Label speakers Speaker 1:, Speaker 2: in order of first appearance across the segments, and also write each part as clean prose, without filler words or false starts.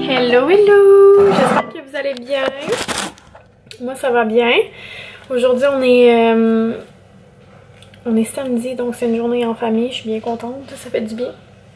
Speaker 1: Hello, hello! J'espère que vous allez bien. Moi, ça va bien. Aujourd'hui, on est samedi, donc c'est une journée en famille. Je suis bien contente, ça fait du bien.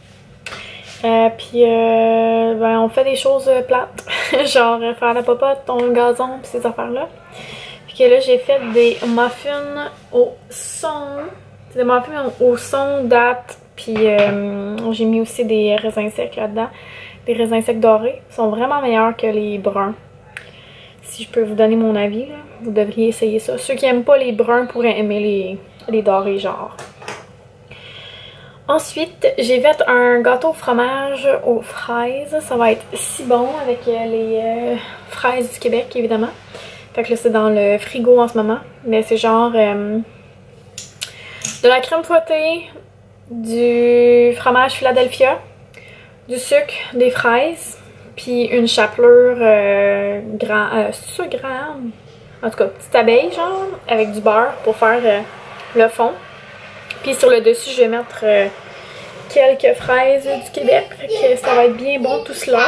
Speaker 1: Ben, on fait des choses plates, genre faire la popote, ton gazon, pis ces affaires-là. Puis que là, j'ai fait des muffins au son. C'est des muffins au son, date, puis j'ai mis aussi des raisins secs là-dedans. Des raisins secs dorés. Ils sont vraiment meilleurs que les bruns. Si je peux vous donner mon avis, là, vous devriez essayer ça. Ceux qui n'aiment pas les bruns pourraient aimer les dorés, genre. Ensuite, j'ai fait un gâteau au fromage aux fraises. Ça va être si bon avec les fraises du Québec, évidemment. Fait que là, c'est dans le frigo en ce moment. Mais c'est genre de la crème fouettée, du fromage Philadelphia, du sucre, des fraises, puis une chapelure c'est ça, graham? En tout cas, petite abeille, genre, avec du beurre pour faire le fond. Puis sur le dessus, je vais mettre quelques fraises du Québec. Fait que ça va être bien bon tout cela.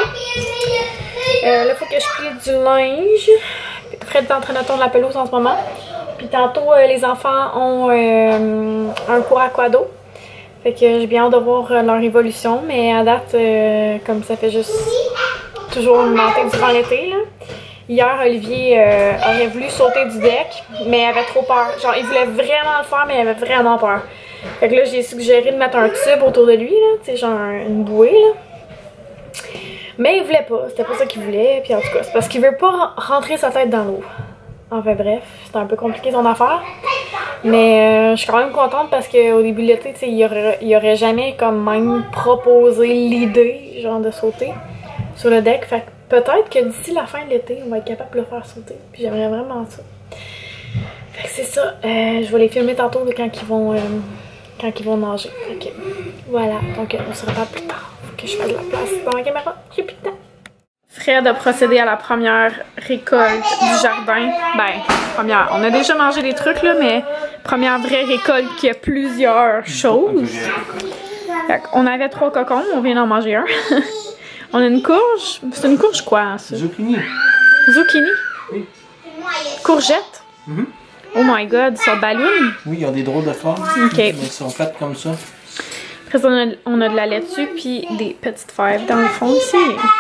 Speaker 1: Là, il faut que je plie du linge. Fred est en train de tondre la pelouse en ce moment. Puis tantôt, les enfants ont un cours aquado. Fait que j'ai bien hâte de voir leur évolution. Mais à date, comme ça fait juste toujours augmenter durant l'été, là. Hier, Olivier aurait voulu sauter du deck, mais il avait trop peur. Genre, il voulait vraiment le faire, mais il avait vraiment peur. Fait que là, j'ai suggéré de mettre un tube autour de lui, là, tu sais, genre une bouée, là. Mais il voulait pas, c'était pas ça qu'il voulait, puis en tout cas, c'est parce qu'il veut pas rentrer sa tête dans l'eau. Enfin bref, c'était un peu compliqué son affaire. Mais je suis quand même contente parce qu'au début de l'été, tu sais, il aurait jamais comme même proposé l'idée, genre, de sauter sur le deck. Fait que peut-être que d'ici la fin de l'été, on va être capable de le faire sauter. Puis j'aimerais vraiment ça. Fait que c'est ça. Je vais les filmer tantôt quand ils vont nager. Ok. Voilà. Donc on se reparle plus tard. Faut que je fasse de la place dans la caméra. J'ai plus de temps. Fred a procédé à la première récolte du jardin. Ben, première. On a déjà mangé des trucs là, mais première vraie récolte qui a plusieurs choses. Fait qu'on avait 3 cocons, on vient d'en manger un. On a une courge. C'est une courge quoi, ça?
Speaker 2: Zucchini.
Speaker 1: Zucchini?
Speaker 2: Oui.
Speaker 1: Courgette? Oh my god, ça ballonne?
Speaker 2: Oui, ils ont des drôles de formes.
Speaker 1: Ok.
Speaker 2: Mais ils sont faites comme ça.
Speaker 1: Après ça, on a de la laitue puis des petites fèves dans le fond ici.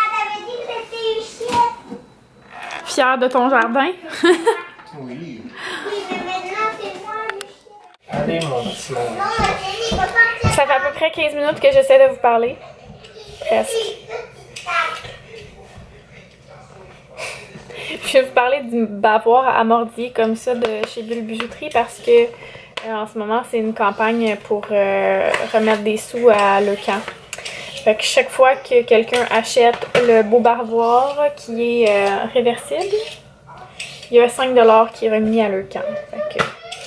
Speaker 1: Fière de ton jardin?
Speaker 2: Oui. Allez, mon petit monde.
Speaker 1: Ça fait à peu près 15 minutes que j'essaie de vous parler. Presque. Je vais vous parler du bavoir à mordier comme ça de chez Bulle Bijouterie parce que en ce moment c'est une campagne pour remettre des sous à Leucan. Fait que chaque fois que quelqu'un achète le beau bavoir qui est réversible, il y a 5$ qui est remis à Leucan. Fait que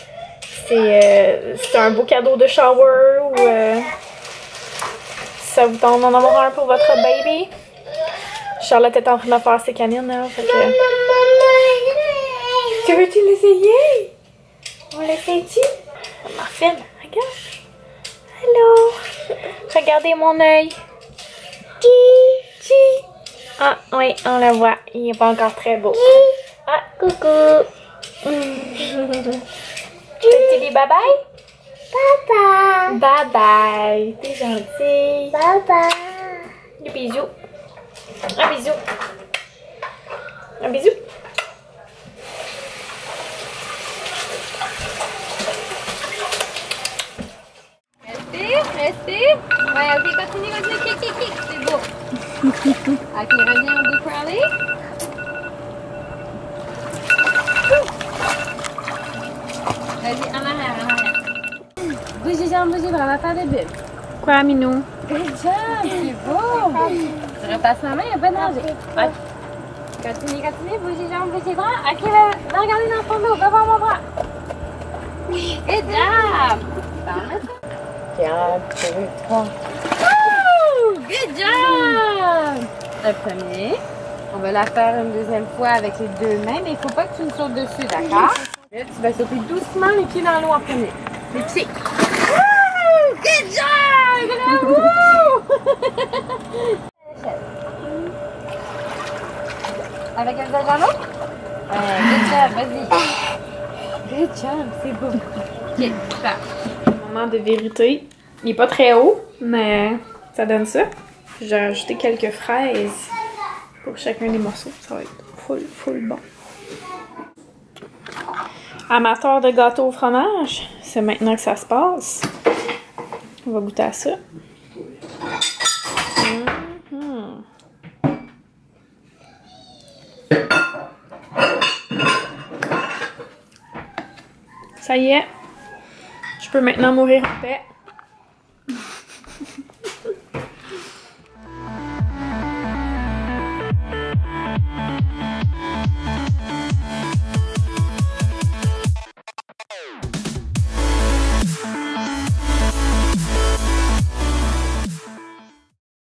Speaker 1: c'est un beau cadeau de shower ou si ça vous tente d'en avoir un pour votre baby. Charlotte est en train de faire ses canines là, fait que... Tu veux-tu l'essayer? On l'essaye-tu? Muffin, regarde. Allô? Regardez mon œil. Ah oui, on le voit. Il n'est pas encore très beau. Ah, coucou. Tu dis bye bye? Bye bye. Bye bye. T'es gentil. Bye bye. Des bisous. Un bisou. Un bisou.
Speaker 3: Restez. Ouais, ok, continue. Kick. C'est beau. Ok, reviens au bout pour aller. Vas-y, en arrière. Bouge les jambes, on va faire des bulles.
Speaker 1: Quoi, Minou?
Speaker 3: Good job, c'est beau. Tu repasses la main, il n'y a pas de danger. Ouais. Continue, bouge les jambes, bouge les bras. Ok, va regarder dans le fond de l'eau, va voir mon bras. Good job. 1, 2, 3. Good job! Le premier. On va la faire une deuxième fois avec les 2 mains, mais il ne faut pas que tu me sautes dessus, d'accord? Là, tu vas sauter doucement les pieds dans l'eau en premier. Les pieds. Good job! Bravo! Avec un visage dans l'autre? Good job, vas-y. Good job, c'est beau. Ok, super.
Speaker 1: Moment de vérité. Il est pas très haut, mais ça donne ça. J'ai rajouté quelques fraises pour chacun des morceaux. Ça va être full bon. Amateur de gâteau au fromage, c'est maintenant que ça se passe. On va goûter à ça. Ça y est, je peux maintenant mourir en paix.